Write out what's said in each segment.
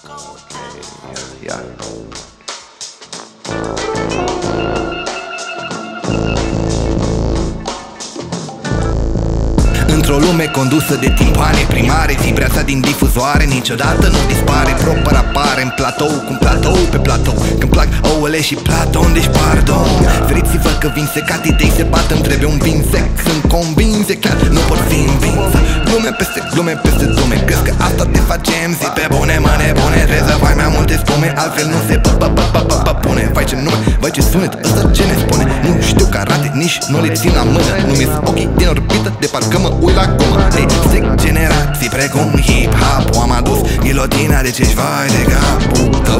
Ia. Într-o lume condusă de timpane primare, vibra sa din difuzoare niciodată nu dispare. Proper apare în platou, cum platou pe platou. Când plac ouăle și Platon, deci pardon. Feriți-vă că vin secat, idei se bat, îmi trebuie un vin sec. Sunt convins, e chiar, nu pot fi învins. Glume peste glume, crezi că asta te face MC? Pe bune, mă nebune, trebuie să faci mai multe spume, altfel nu se pune. Vai ce nume, vai ce sunet, ăsta ce ne spune? Nu știu karate, nici nu le țin la mână. Nu-mi ochii din orbită, de parcă mă uit la gumă. De strict generații precum hip-hop am adus ghilotina de ce-și vai de capul tău.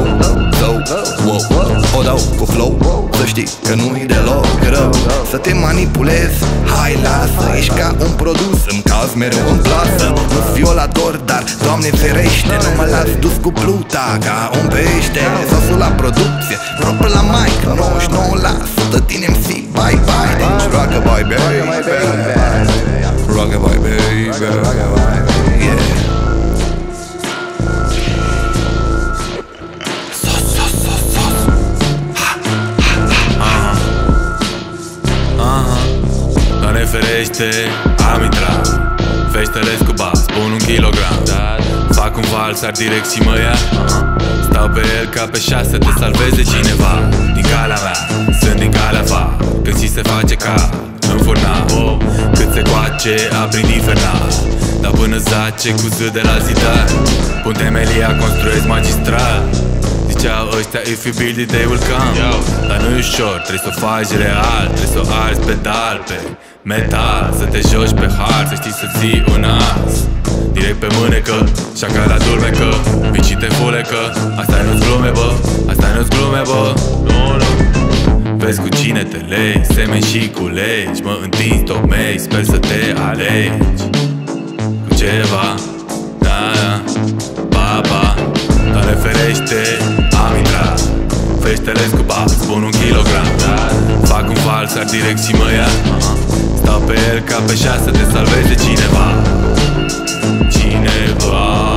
O dau cu flow, să știi că nu-i deloc rău să te manipulezi, hai lasă. Ești ca un produs, îmi caz mereu în plasă. Nu-s violator, dar Doamne ferește, nu mă las dus cu pluta ca un pește. Sosul la producție, propriu la mic, 99% din MC, bye bye. Deci rock-a-bye baby, rock-a-bye baby, yeah. Doamne ferește, am intrat Feștele cu bas, pun 1 kilogram. Fac un vals, ar direct și mă ia. Stau pe el ca pe 6, te salveze cineva. Din calea mea, sunt din calea fa. Când și se face ca în furnal. Cât se coace, aprind infernal. Dar până zace cu Z de la zidar. Pun temelia, construiesc magistral. Ziceau ăștia, if you build it, they will come. Dar nu-i ușor, trebuie să o faci real. Trebuie să o arzi pedal pe metal. Să te joci pe hard, să știi să ții un as direct pe mânecă, și ca la dulmecă. Vii și te fulecă, asta nu-ți glume, bă. Asta nu-ți glume, bă. Nu. Vezi cu cine te legi, semeni și culegi. Mă întinzi tocmei, sper să te alegi cu ceva, da, ba. Doamne ferește, am intrat Feștele cu bas, pun 1 kilogram. Fac un vals, ar direct și mă ia. Stau pe el ca pe 6, te salveze cineva.